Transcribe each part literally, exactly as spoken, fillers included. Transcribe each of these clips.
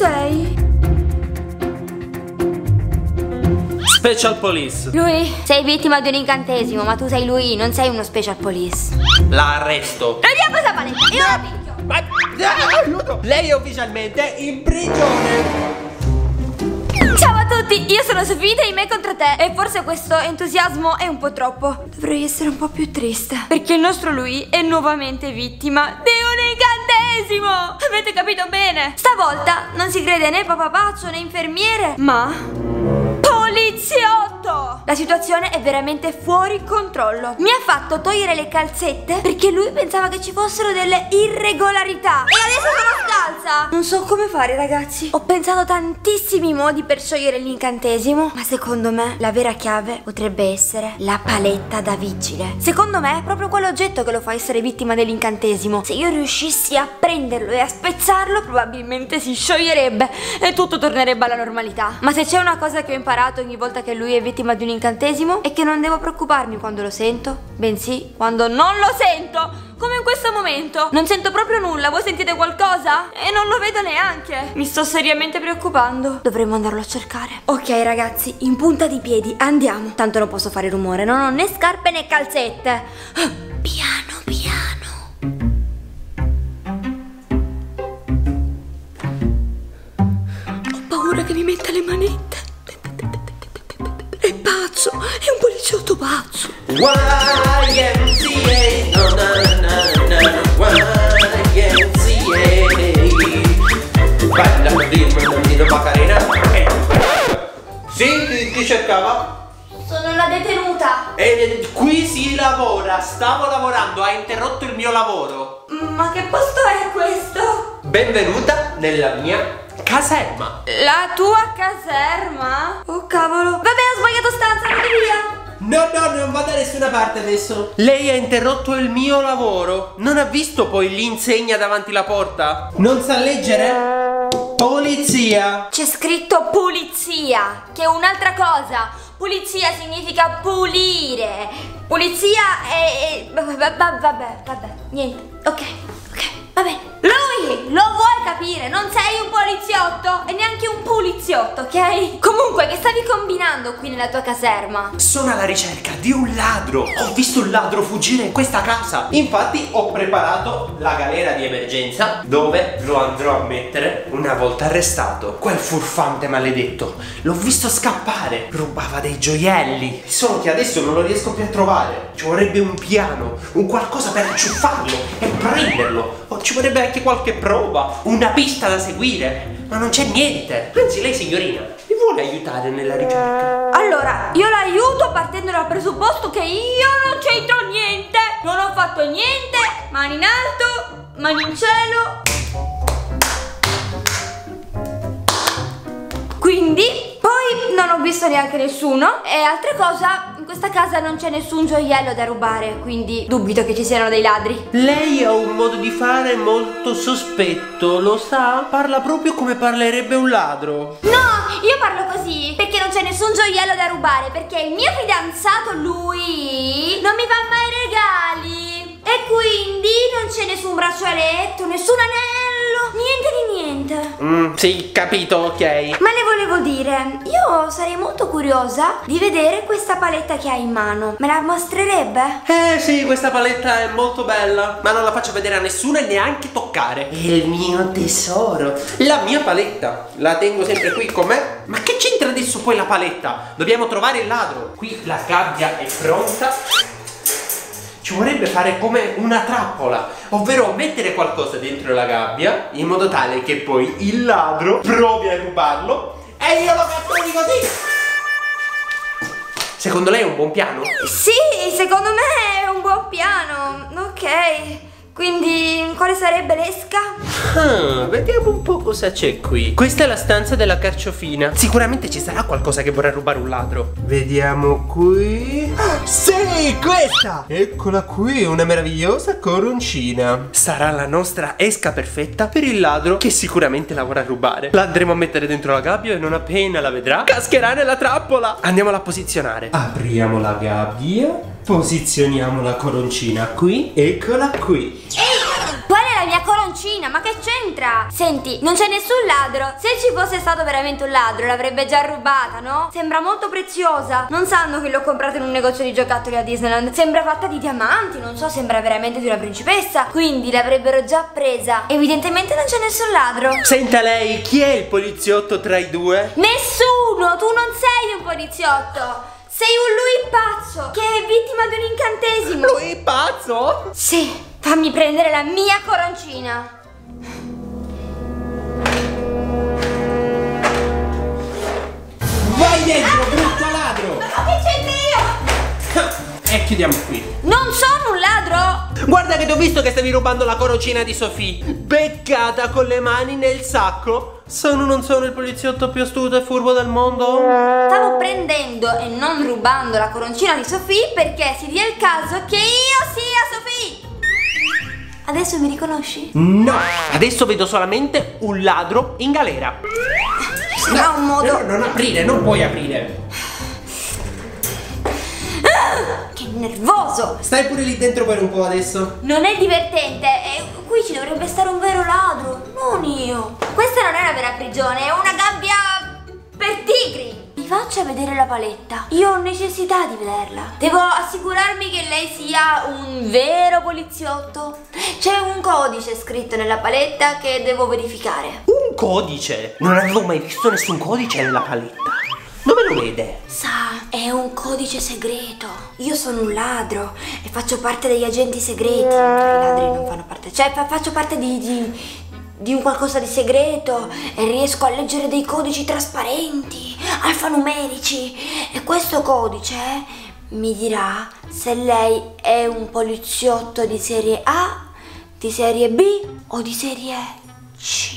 sei? Special Police. Lui, sei vittima di un incantesimo, ma tu sei lui, non sei uno Special Police. La arresto. Prendiamo questa paletta, io la picchio. Ma, ah, aiuto. Lei è ufficialmente in prigione. Ciao a tutti, io sono Sofita e in me contro te. E forse questo entusiasmo è un po' troppo. Dovrei essere un po' più triste, perché il nostro lui è nuovamente vittima di un incantesimo. Avete capito bene? Stavolta non si crede né papabaccio né infermiere, ma poliziotto! La situazione è veramente fuori controllo. Mi ha fatto togliere le calzette perché lui pensava che ci fossero delle irregolarità. E adesso sono scalza! Non so come fare, ragazzi. Ho pensato tantissimi modi per sciogliere l'incantesimo, ma secondo me la vera chiave potrebbe essere la paletta da vigile. Secondo me è proprio quell'oggetto che lo fa essere vittima dell'incantesimo. Se io riuscissi a prenderlo e a spezzarlo, probabilmente si scioglierebbe e tutto tornerebbe alla normalità. Ma se c'è una cosa che ho imparato ogni volta che lui è vittima di un incantesimo è che non devo preoccuparmi quando lo sento, bensì quando non lo sento. Come in questo momento. Non sento proprio nulla, voi sentite qualcosa? E non lo vedo neanche. Mi sto seriamente preoccupando. Dovremmo andarlo a cercare. Ok ragazzi, in punta di piedi, andiamo. Tanto non posso fare rumore, non ho né scarpe né calzette. Piano piano. Ho paura che mi metta le manette. È pazzo, è un poliziotto pazzo. Y M C A, no, no, no, no, Y M C A. Bella, dimmi, Macarena. Sì, chi, chi cercava? Sono la detenuta. E qui si lavora, stavo lavorando, ha interrotto il mio lavoro. Ma che posto è questo? Benvenuta nella mia caserma. La tua caserma? Oh cavolo. Vabbè, ho sbagliato stanza, andate via. No, no, non va da nessuna parte adesso. Lei ha interrotto il mio lavoro. Non ha visto poi l'insegna davanti la porta? Non sa leggere? Polizia. C'è scritto pulizia, che è un'altra cosa. Pulizia significa pulire. Pulizia è... Vabbè, vabbè, vabbè, niente. Ok, ok, vabbè. Lui, lo vuoi capire? Non sei un poliziotto e neanche un puliziotto, ok? Comunque, che stavi combinando qui nella tua caserma? Sono alla ricerca di un ladro. Ho visto un ladro fuggire in questa casa. Infatti ho preparato la galera di emergenza dove lo andrò a mettere una volta arrestato. Quel furfante maledetto, l'ho visto scappare. Rubava dei gioielli. Solo che adesso non lo riesco più a trovare. Ci vorrebbe un piano, un qualcosa per acciuffarlo e prenderlo. O ci vorrebbe anche qualche prova, una pista da seguire. Ma non c'è niente. Anzi, lei signorina, mi vuole aiutare nella ricerca? Allora, io l'aiuto partendo dal presupposto che io non c'entro niente. Non ho fatto niente. Mani in alto, mani in cielo. Quindi poi non ho visto neanche nessuno. E altra cosa, in questa casa non c'è nessun gioiello da rubare, quindi dubito che ci siano dei ladri. Lei ha un modo di fare molto sospetto, lo sa? Parla proprio come parlerebbe un ladro. No, io parlo così perché non c'è nessun gioiello da rubare, perché il mio fidanzato, lui, non mi fa mai regali. E quindi non c'è nessun braccialetto, nessun anello, niente di niente. Mm, sì, capito, ok. Ma le volevo dire, io sarei molto curiosa di vedere questa paletta che ha in mano. Me la mostrerebbe? Eh sì, questa paletta è molto bella, ma non la faccio vedere a nessuno e neanche toccare. È il mio tesoro, la mia paletta. La tengo sempre qui con me. Ma che c'entra adesso poi la paletta? Dobbiamo trovare il ladro. Qui la gabbia è pronta. Ci vorrebbe fare come una trappola, ovvero mettere qualcosa dentro la gabbia in modo tale che poi il ladro provi a rubarlo e io lo catturi così. Secondo lei è un buon piano? Sì, secondo me è un buon piano. Ok, quindi quale sarebbe l'esca? Ah, vediamo un po' cosa c'è qui. Questa è la stanza della carciofina. Sicuramente ci sarà qualcosa che vorrà rubare un ladro. Vediamo qui. Sì, questa! Eccola qui, una meravigliosa coroncina. Sarà la nostra esca perfetta per il ladro che sicuramente la vorrà rubare. La andremo a mettere dentro la gabbia e non appena la vedrà cascherà nella trappola. Andiamola a posizionare. Apriamo la gabbia, posizioniamo la coroncina qui. Eccola qui. Ehi, qual è la mia coroncina? Ma che c'entra? c'entra? Senti, non c'è nessun ladro. Se ci fosse stato veramente un ladro l'avrebbe già rubata, no? Sembra molto preziosa. Non sanno che l'ho comprata in un negozio di giocattoli a Disneyland. Sembra fatta di diamanti, non so, sembra veramente di una principessa. Quindi l'avrebbero già presa. Evidentemente non c'è nessun ladro. Senta lei, chi è il poliziotto tra i due? Nessuno, tu non sei un poliziotto. Sei un lui pazzo che è vittima di un incantesimo. Lui pazzo? Sì, fammi prendere la mia coroncina. Vai dentro, brutto ladro! Ma che c'entro io? E chiudiamo qui. Non sono un ladro! Guarda che ti ho visto che stavi rubando la coroncina di Sofì. Beccata con le mani nel sacco. Sono non sono il poliziotto più astuto e furbo del mondo? Stavo prendendo e non rubando la coroncina di Sofì perché si dia il caso che io sia Sofì. Adesso mi riconosci? No, adesso vedo solamente un ladro in galera. Sarà un modo. No, non aprire, non puoi aprire. Che nervoso! Stai pure lì dentro per un po' adesso. Non è divertente, e qui ci dovrebbe stare un vero ladro, non io. Questa non è una vera prigione, è una gabbia per tigri. Mi faccia vedere la paletta, io ho necessità di vederla. Devo assicurarmi che lei sia un vero poliziotto. C'è un codice scritto nella paletta che devo verificare. Un codice? Non avevo mai visto nessun codice nella paletta. Dove lo vede? Sa, è un codice segreto. Io sono un ladro e faccio parte degli agenti segreti. I ladri non fanno parte, cioè fa- faccio parte di, di, di un qualcosa di segreto e riesco a leggere dei codici trasparenti, alfanumerici. E questo codice mi dirà se lei è un poliziotto di serie A, di serie B o di serie C.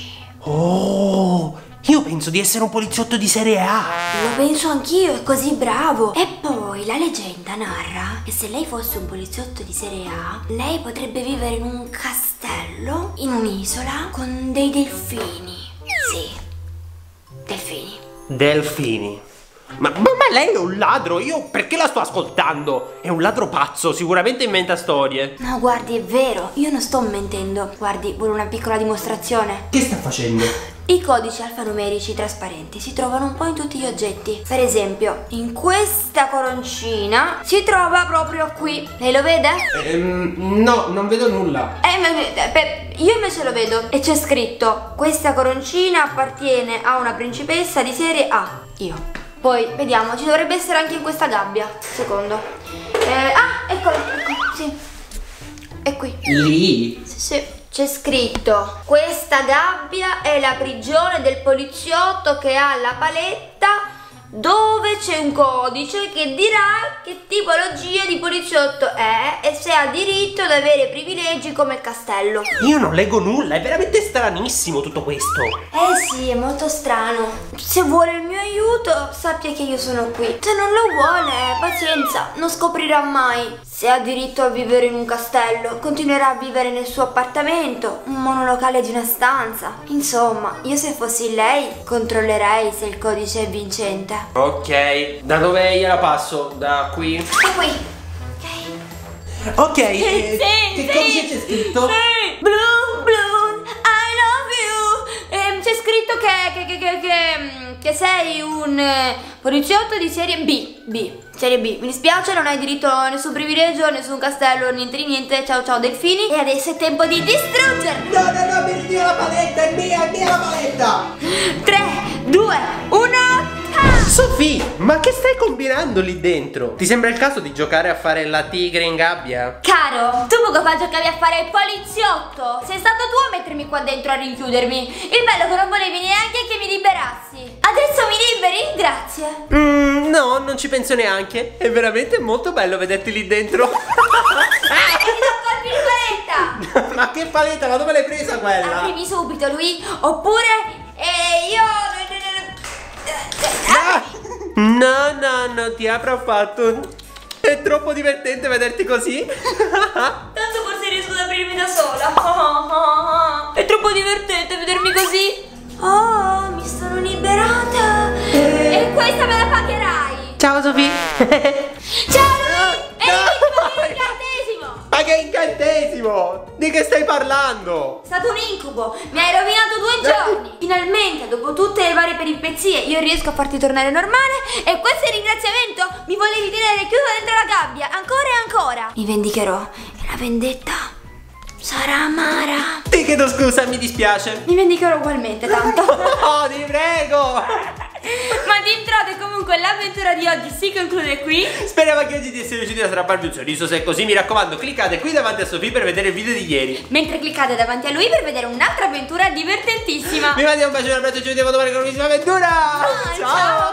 Oh, io penso di essere un poliziotto di serie A. Lo penso anch'io, è così bravo. E poi la leggenda narra che se lei fosse un poliziotto di serie A, lei potrebbe vivere in un castello, in un'isola, con dei delfini. Sì, delfini. Delfini. Ma, ma, ma lei è un ladro, io perché la sto ascoltando? È un ladro pazzo, sicuramente inventa storie. No, guardi, è vero, io non sto mentendo. Guardi, vuole una piccola dimostrazione? Che sta facendo? I codici alfanumerici trasparenti si trovano un po' in tutti gli oggetti. Per esempio, in questa coroncina si trova proprio qui. Lei lo vede? Ehm, no, non vedo nulla. Eh, ma, beh, io invece lo vedo. E c'è scritto: questa coroncina appartiene a una principessa di serie A. Io. Poi, vediamo, ci dovrebbe essere anche in questa gabbia. Secondo. Eh, ah, eccolo, ecco, sì. È qui. Lì? Sì, sì. C'è scritto: questa gabbia è la prigione del poliziotto che ha la paletta dove c'è un codice che dirà che tipologia di poliziotto è e se ha diritto ad avere privilegi come il castello. Io non leggo nulla, è veramente stranissimo tutto questo. Eh sì, è molto strano. Se vuole il mio aiuto, sappia che io sono qui. Se non lo vuole, pazienza, non scoprirà mai. Se ha diritto a vivere in un castello, continuerà a vivere nel suo appartamento, un monolocale di una stanza. Insomma, io se fossi lei, controllerei se il codice è vincente. Ok, da dove gliela passo? Da qui? Da qui. Ok. Ok, eh, Sì, che sì, codice c'è scritto? Sì. Blue, blue, I love you. Ehm, c'è scritto che, che, che, che, che, che sei un eh, poliziotto di serie B. B. Serie B. Mi dispiace, non hai diritto a nessun privilegio, nessun castello, niente di niente. Ciao ciao delfini. E adesso è tempo di distruggerli. No, no, no, mi ritiro la paletta, è mia, è mia la paletta. tre, due, uno. Sofì, ma che stai combinando lì dentro? Ti sembra il caso di giocare a fare la tigre in gabbia? Caro, tu poco fa giocavi a fare il poliziotto. Sei stato tu a mettermi qua dentro a rinchiudermi. Il bello che non volevi neanche che mi liberassi. Adesso mi liberi? Grazie. Mm, no, non ci penso neanche. È veramente molto bello vederti lì dentro. Ah, e ti do colpi di paletta. Ma che paletta, ma dove l'hai presa quella? Aprimi subito lui, oppure eh, io... Ah! No, no, no, ti apro affatto. È troppo divertente vederti così. Tanto forse riesco ad aprirmi da sola. È troppo divertente vedermi così. Oh, mi sono liberata. E questa me la pagherai. Ciao Sofì. Ciao Lui. E il incantesimo. Ma che incantesimo? Di che stai parlando? È stato un incubo, mi hai rovinato due giorni. Finalmente, dopo tutte le varie peripezie, io riesco a farti tornare normale. E questo è il ringraziamento. Mi volevi tenere chiuso dentro la gabbia, ancora e ancora. Mi vendicherò e la vendetta sarà amara. Ti chiedo scusa, mi dispiace. Mi vendicherò ugualmente, tanto. Oh, ti prego. Ma Team Trote, comunque l'avventura di oggi si conclude qui. Speriamo che oggi ti sia riuscito a strapparvi un sorriso. Se è così, mi raccomando, cliccate qui davanti a Sofì per vedere il video di ieri, mentre cliccate davanti a lui per vedere un'altra avventura divertentissima. Vi mando un bacio e un abbraccio. Ci vediamo domani con una nuovissima avventura. Ciao, ciao.